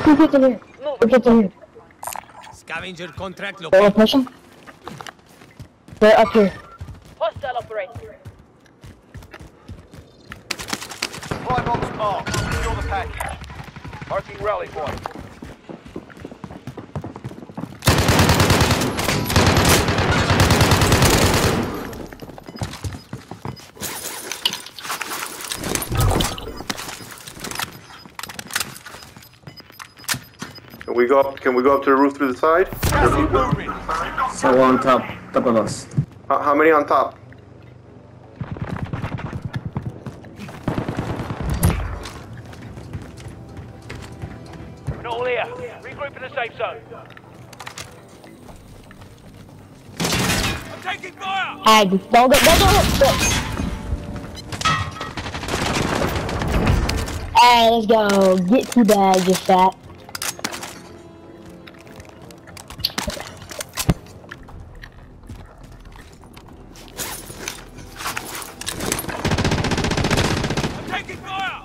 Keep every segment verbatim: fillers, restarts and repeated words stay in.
Who gets in here? Who gets in here? Scavenger contract They're located. pushing. They're up here. Hostile operator. Supply box marked. Secure the package. Marking rally point. Can we go up? Can we go up to the roof through the side? Gas is moving. So on top, top of us. How, how many on top? We're not all here. Regroup in the safe zone. I'm taking fire! Ag. Don't go, don't go. Alright, let's go. Get to bag, just that. I'm taking fire!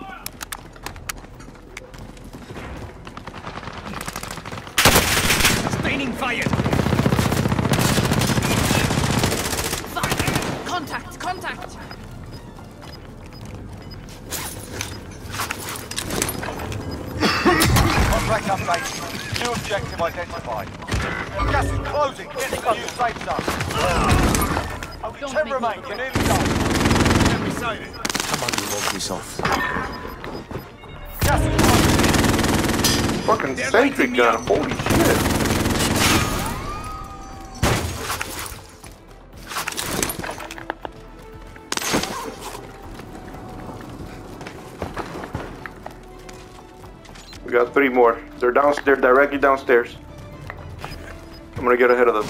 Staining fire. Contact, contact. Contract update. New objective identified. Gas is closing. Get to the new safe zone. Only Don't ten make remain. me You're nearly done. Every side. Come on, you walk this off. Gas is closing. Fucking They're sentry lighting me gun. up. Holy shit. We got three more. They're downstairs, directly downstairs. I'm gonna get ahead of them.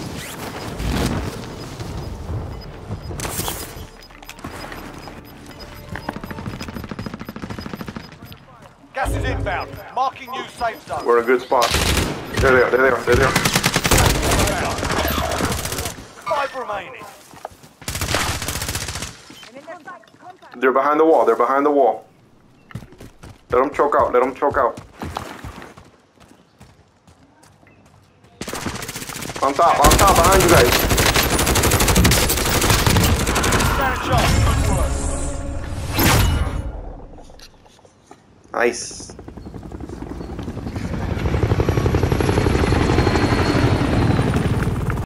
Gas is inbound. Marking new safe zone. We're in a good spot. There they are, there they are, there they are. Five remaining. They're behind the wall, they're behind the wall. Let them choke out, let them choke out. On top, on top, behind you guys. Stand shot. Nice.